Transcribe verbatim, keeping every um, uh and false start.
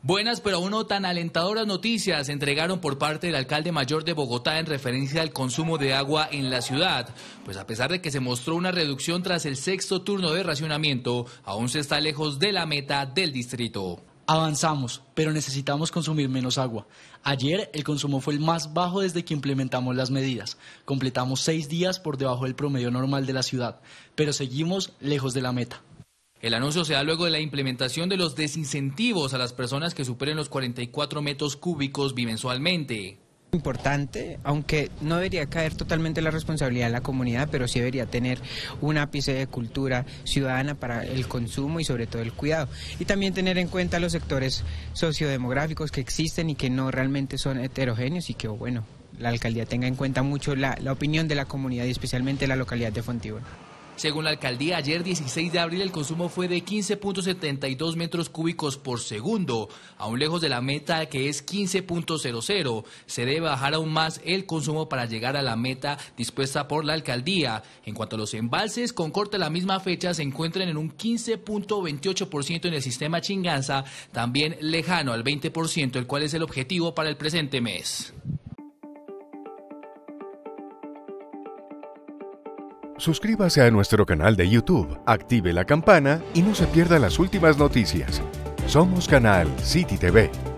Buenas pero aún no tan alentadoras noticias se entregaron por parte del alcalde mayor de Bogotá en referencia al consumo de agua en la ciudad. Pues a pesar de que se mostró una reducción tras el sexto turno de racionamiento, aún se está lejos de la meta del distrito. Avanzamos, pero necesitamos consumir menos agua. Ayer el consumo fue el más bajo desde que implementamos las medidas. Completamos seis días por debajo del promedio normal de la ciudad, pero seguimos lejos de la meta. El anuncio se da luego de la implementación de los desincentivos a las personas que superen los cuarenta y cuatro metros cúbicos bimensualmente. Importante, aunque no debería caer totalmente la responsabilidad de la comunidad, pero sí debería tener un ápice de cultura ciudadana para el consumo y sobre todo el cuidado. Y también tener en cuenta los sectores sociodemográficos que existen y que no realmente son heterogéneos y que, bueno, la alcaldía tenga en cuenta mucho la, la opinión de la comunidad y especialmente la localidad de Fontibón. Según la alcaldía, ayer dieciséis de abril el consumo fue de quince punto setenta y dos metros cúbicos por segundo, aún lejos de la meta que es quince punto cero cero. Se debe bajar aún más el consumo para llegar a la meta dispuesta por la alcaldía. En cuanto a los embalses, con corte a la misma fecha se encuentran en un quince punto veintiocho por ciento en el sistema Chinganza, también lejano al veinte por ciento, el cual es el objetivo para el presente mes. Suscríbase a nuestro canal de YouTube, active la campana y no se pierda las últimas noticias. Somos Canal City T V.